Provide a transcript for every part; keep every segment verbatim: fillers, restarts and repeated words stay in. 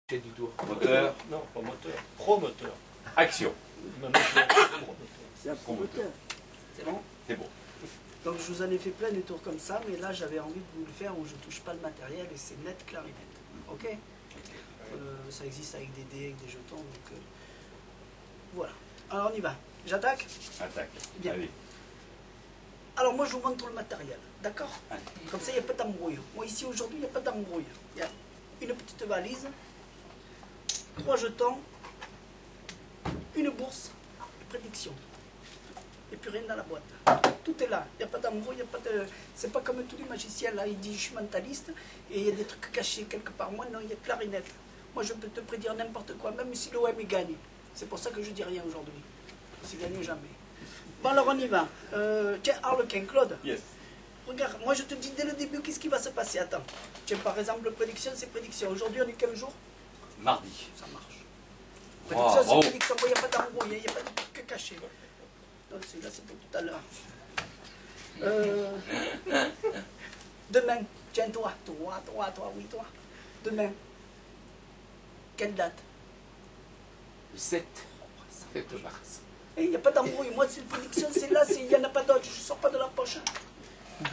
C'est du doigt. Moteur. Non, pas moteur. Promoteur. Action. C'est un promoteur. C'est bon? C'est bon. Donc je vous en ai fait plein de tours comme ça, mais là j'avais envie de vous le faire où je ne touche pas le matériel et c'est net clarinette. Ok, euh, ça existe avec des dés, avec des jetons, donc euh, voilà. Alors on y va. J'attaque? Attaque. Bien. Allez. Alors moi je vous montre le matériel, d'accord? Allez. Comme ça il n'y a pas d'embrouille. Moi ici aujourd'hui il n'y a pas d'embrouille. Il y a une petite valise, trois jetons, une bourse, une prédiction. Et puis rien dans la boîte. Tout est là. Il n'y a pas d'embrouille, il n'y a pas de... C'est pas comme tous les magiciens là, ils disent je suis mentaliste et il y a des trucs cachés quelque part. Moi non, il y a clarinette. Moi je peux te prédire n'importe quoi, même si l'O M gagne. C'est pour ça que je dis rien aujourd'hui. C'est gagné jamais. Bon alors on y va. Euh, tiens, Harlequin, Claude. Yes. Regarde, moi je te dis dès le début qu'est-ce qui va se passer. Attends. Tiens, par exemple, prédiction, c'est prédiction. Aujourd'hui on est quel jour? Mardi. Ça marche. Wow, Prédiction, c'est bravo. prédiction. Il n'y a pas d'embrouille, il n'y a pas de trucs cachés. Donc celui-là c'est pour tout à l'heure. Euh, demain, tiens toi, toi, toi, toi, oui toi. Demain, quelle date? Le sept. sept mars. Il n'y a pas d'embrouille, moi c'est une prédiction, c'est là, il n'y en a pas d'autre, je ne sors pas de la poche. Hein.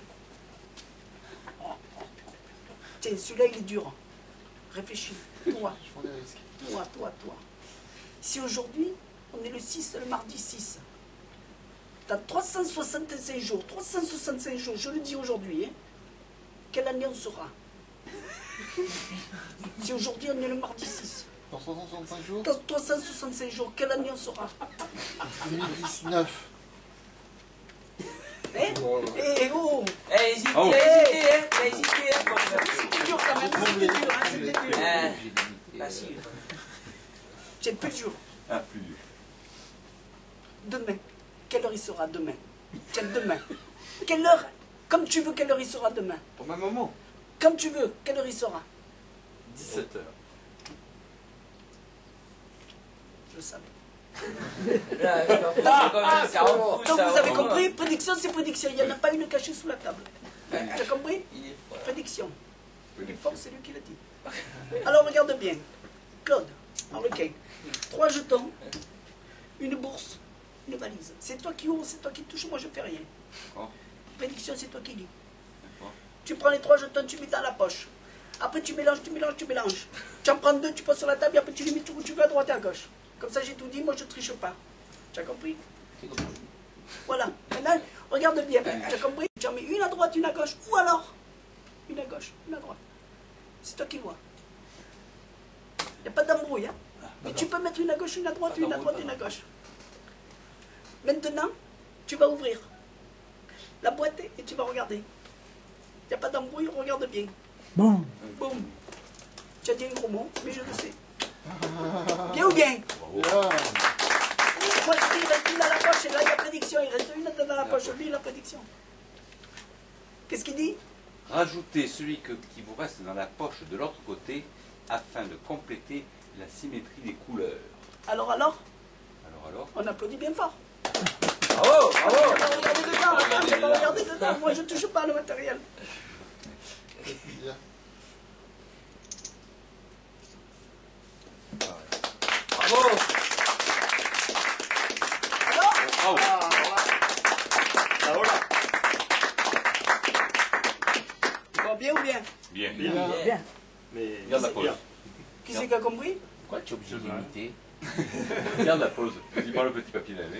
Tiens, celui-là il est dur. Réfléchis, toi, toi, toi, toi. Si aujourd'hui, on est le six, le mardi six, dans trois cent soixante-cinq jours, trois cent soixante-cinq jours, je le dis aujourd'hui, hein, quelle année on sera? Si aujourd'hui on est le mardi six, Dans trois cent soixante-cinq jours dans trois cent soixante-cinq jours, quelle année on sera? deux mille dix-neuf. Hein? Eh oh! Eh, hésitez, Oh. hésitez, hein, t'as hésité, hein, comme ça. C'était dur quand même, c'était dur, hein, c'était dur. Euh, facile. C'est plus dur. Ah, plus dur. Demain, quelle heure il sera demain? Tiens, demain. Quelle heure? Comme tu veux, quelle heure il sera demain? Au même moment. Comme tu veux, quelle heure il sera? dix-sept heures. Je le savais. Là, c'est comme ça, ça en fout, Donc ça vous avez en- compris, prédiction c'est prédiction, il n'y en a pas une cachée sous la table. Tu as compris? Il est fort. Prédiction. Il est fort, c'est lui qui l'a dit. Alors regarde bien. Claude, Harlequin, trois jetons, une bourse, une valise. C'est toi qui ouvres, c'est toi qui touches, moi je fais rien. D'accord. Prédiction, c'est toi qui dis. D'accord. Tu prends les trois jetons, tu mets dans la poche. Après tu mélanges, tu mélanges, tu mélanges. Tu en prends deux, tu poses sur la table et après tu les mets où tu veux, à droite et à gauche. Comme ça j'ai tout dit, moi je triche pas. Tu as compris? Voilà. Maintenant, regarde bien. Tu as compris? Tu en mets une à droite, une à gauche. Ou alors, une à gauche, une à droite. C'est toi qui vois. Il n'y a pas d'embrouille. Hein? Mais tu peux mettre une à gauche, une à droite, une à droite, une à gauche. Maintenant, tu vas ouvrir la boîte et tu vas regarder. Il n'y a pas d'embrouille, regarde bien. Bon. Boum. Tu as dit un gros mot, mais je le sais. Bien ou bien? Là, Moi je dis, il reste une dans la poche et là il y a prédiction. Il reste une dans la poche, lui il a prédiction. Qu'est-ce qu'il dit? Rajoutez celui que- qui vous reste dans la poche de l'autre côté afin de compléter la symétrie des couleurs. Alors, alors, Alors, alors. on applaudit bien fort. Bravo, On bravo. va regarder dedans, attends, on va regarder dedans. Moi je ne touche pas le matériel. bien. Bravo. Alors, Bravo. Ah voilà. bon, bien ou bien? Bien. Bien. Bien. Mais Garde la c'est pause. bien. Qui c'est qui a compris? Pourquoi tu es obligé d'imiter? Garde la pause. Vas-y, prends le petit papier lavé.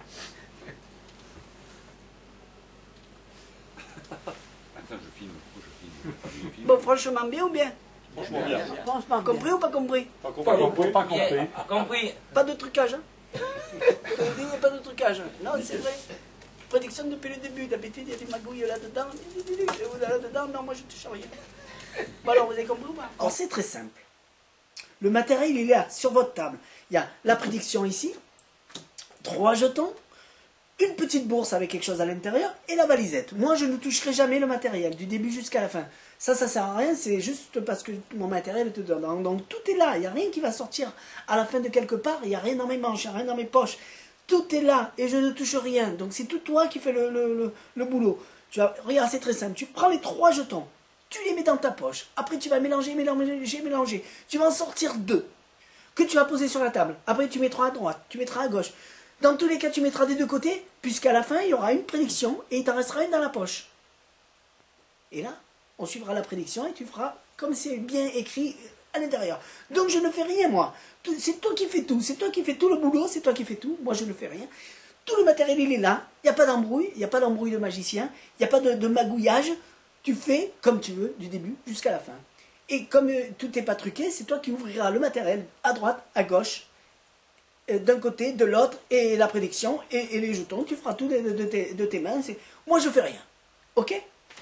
Attends, je filme. Faut que je filme. Je filme. Bon, franchement, bien ou bien? Franchement bien. Franchement, compris ou pas compris? Pas Pas compris, pas compris. Bien, compris. Pas de trucage, hein? Il n'y a pas de trucage. Non, c'est vrai. Prédiction depuis le début. D'habitude, il y a des magouilles là-dedans. Là-dedans, non, moi je touche à rien. Bon, alors, vous avez compris ou pas? Alors, c'est très simple. Le matériel, il est là, sur votre table. Il y a la prédiction ici, trois jetons, une petite bourse avec quelque chose à l'intérieur et la valisette. Moi, je ne toucherai jamais le matériel, du début jusqu'à la fin. Ça, ça sert à rien, c'est juste parce que mon matériel est dedans. Donc, tout est là, il n'y a rien qui va sortir à la fin de quelque part, il n'y a rien dans mes manches, il n'y a rien dans mes poches. Tout est là et je ne touche rien. Donc, c'est tout toi qui fais le, le, le, le boulot. Tu vas, regarde, c'est très simple. Tu prends les trois jetons. tu les mets dans ta poche. Après, tu vas mélanger, mélanger, mélanger. Tu vas en sortir deux que tu vas poser sur la table. Après, tu mettras à droite, tu mettras à gauche. Dans tous les cas, tu mettras des deux côtés, puisqu'à la fin, il y aura une prédiction et il t'en restera une dans la poche. Et là, on suivra la prédiction et tu feras comme c'est bien écrit à l'intérieur. Donc, je ne fais rien, moi. C'est toi qui fais tout. C'est toi qui fais tout le boulot, c'est toi qui fais tout. Moi, je ne fais rien. Tout le matériel, il est là. Il n'y a pas d'embrouille. Il n'y a pas d'embrouille de magicien. Il n'y a pas de, de magouillage. Tu fais comme tu veux, du début jusqu'à la fin. Et comme euh, tout n'est pas truqué, c'est toi qui ouvriras le matériel à droite, à gauche, euh, d'un côté, de l'autre, et la prédiction, et, et les jetons. Tu feras tout de, de, de, tes, de tes mains. Moi, je fais rien. Ok?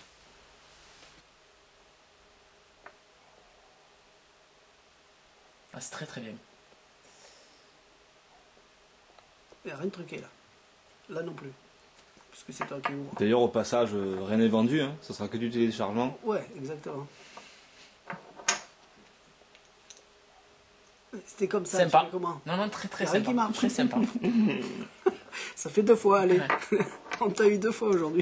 Ah, c'est très très bien. Il n'y a rien de truqué là. Là non plus. Parce que c'est toi qui ouvre. D'ailleurs, au passage, euh, rien n'est vendu, hein. Ça sera que du téléchargement. Ouais, exactement. C'était comme ça. Sympa. Tu fais comment? Non, non, très très Y a rien sympa. qui marche. Très sympa. Ça fait deux fois, allez. Ouais. On t'a eu deux fois aujourd'hui.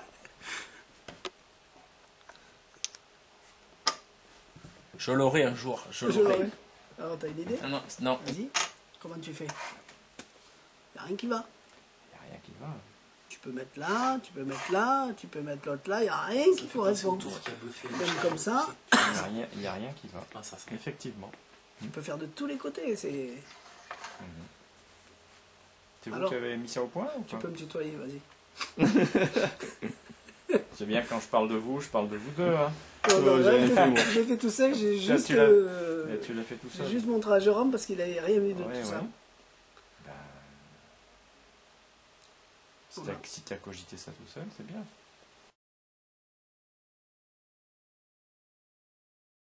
Je l'aurai un jour. Je Je l'aurai. l'aurai. Alors, t'as une idée? Non, non, non. Vas-y. Comment tu fais? Y a rien qui va. Il n'y a rien qui va. Tu peux mettre là, tu peux mettre là, tu peux mettre l'autre là. Y a rien qui correspond. Même comme ça, Il n'y a, rien- il y a rien qui va. Ah, ça, ça. Effectivement. tu peux faire de tous les côtés. C'est. C'est vous Alors, qui avez mis ça au point ou Tu pas peux me tutoyer, vas-y. C'est bien quand je parle de vous, je parle de vous deux. Hein. Non, non, Ouais, là, j'ai j'ai fait, moi. j'ai fait tout seul, j'ai Tu l'as- juste. tu l'as- euh, Et tu l'as fait tout J'ai seul. juste montré à Jérôme parce qu'il n'avait rien vu de Ouais, tout ça. ouais. Bah, si Voilà. t'as si t'as cogité ça tout seul, c'est bien.